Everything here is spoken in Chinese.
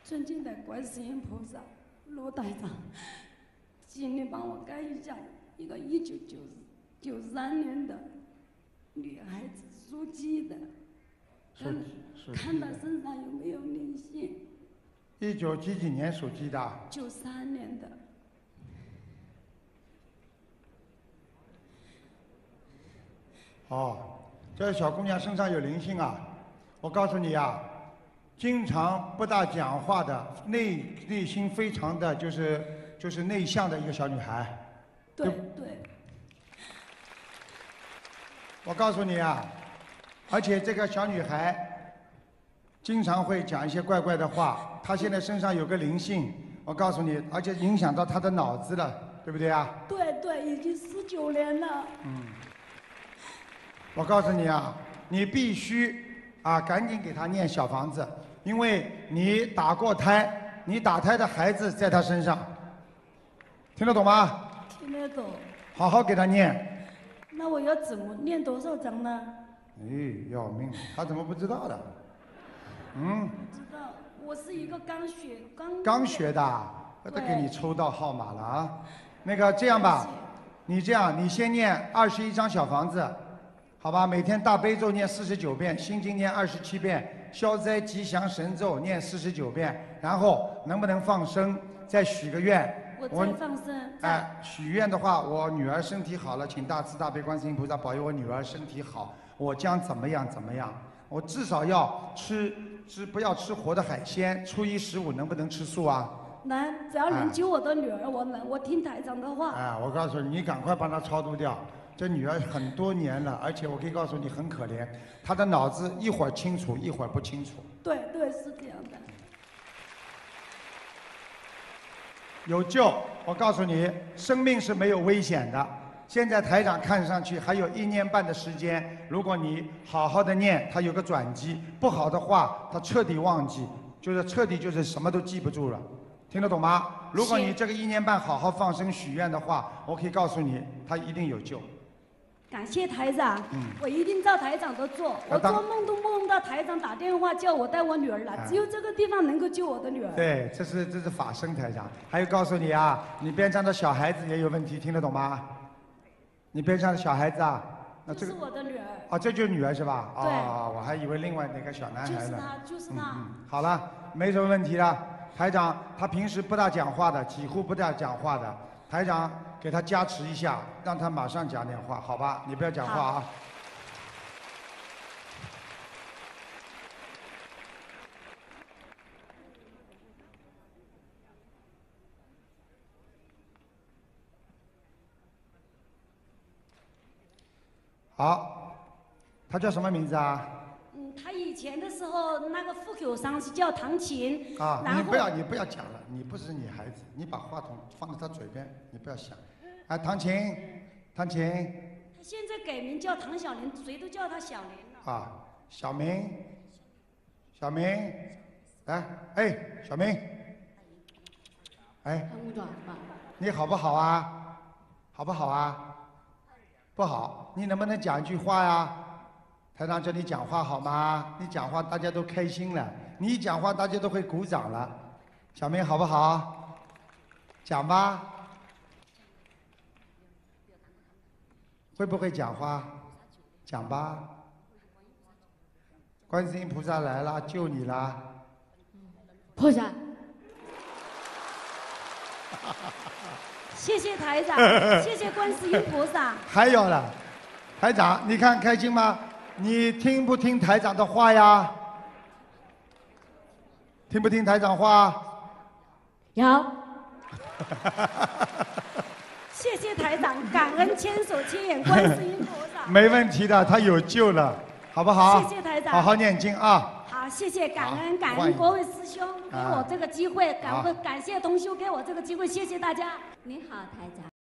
尊敬的观世音菩萨，罗台长，请你帮我看一下一个1993年的女孩子，属鸡的，看她身上有没有灵性。 19几年属鸡的 ？93年的。 哦，这个小姑娘身上有灵性啊！我告诉你啊，经常不大讲话的，内心非常的就是内向的一个小女孩。 对。 我告诉你啊，而且这个小女孩经常会讲一些怪怪的话。她现在身上有个灵性，我告诉你，而且影响到她的脑子了，对不对啊？ 对，已经19年了。 我告诉你啊，你必须赶紧给她念小房子，因为你打过胎，你打胎的孩子在她身上，听得懂吗？ 听得懂。 好好给她念。 那我要怎么念多少章呢？ 要命！他怎么不知道的？ 不知道，我是一个刚学的，我都给你抽到号码了啊。那个这样吧，你先念21张小房子，好吧？每天大悲咒念49遍，心经念27遍，消灾吉祥神咒念49遍，然后能不能放生？再许个愿。 我再放生。 许愿的话，我女儿身体好了，请大慈大悲观世音菩萨保佑我女儿身体好，我将怎么样？我至少要不要吃活的海鲜。初一15能不能吃素啊？ 能，只要能救我的女儿，我听台长的话。 我告诉你，你赶快帮她超度掉。这女儿很多年了，而且我可以告诉你很可怜，她的脑子一会儿清楚，一会儿不清楚。 对，是这样的。 有救！我告诉你，生命是没有危险的。现在台长看上去还有1年半的时间，如果你好好的念，它有个转机；不好的话，它彻底忘记，就是什么都记不住了。听得懂吗？如果你这个1年半好好放生许愿的话，我可以告诉你，它一定有救。 感谢台长，我一定照台长的做。我做梦都梦到台长打电话叫我带我女儿来，只有这个地方能够救我的女儿。 对，这是法身台长。还有告诉你啊，你边上的小孩子也有问题，听得懂吗？你边上的小孩子啊， 这是我的女儿。 这就是女儿是吧？ 对。 我还以为另外哪个小男孩呢。 就是他。 好了，没什么问题了。台长他平时不大讲话的，几乎不大讲话的。台长给他加持一下，让他马上讲点话，好吧？你不要讲话啊。好，他叫什么名字啊？ 他以前的时候那个户口上是叫唐琴。 你不要讲了，你不是女孩子，你把话筒放在他嘴边，你不要想。唐琴。他现在改名叫唐小玲，谁都叫他小玲了。 小明，小明，小明，你好不好啊？好不好啊？不好，你能不能讲一句话呀？台长叫你讲话好吗？你讲话大家都开心了，你一讲话大家都会鼓掌了。小明好不好？讲吧。会不会讲话？讲吧。观世音菩萨来了，救你了。 菩萨。谢谢台长，谢谢观世音菩萨。 还有了，台长，你看开心吗？你听不听台长的话呀？听不听台长话？ 有。谢谢台长，感恩千手千眼观世音菩萨。 没问题的，他有救了，好不好？ 谢谢台长， 好好念经啊。 好，谢谢，感恩各位师兄给我这个机会，感谢同修给我这个机会，谢谢大家。 您好，台长。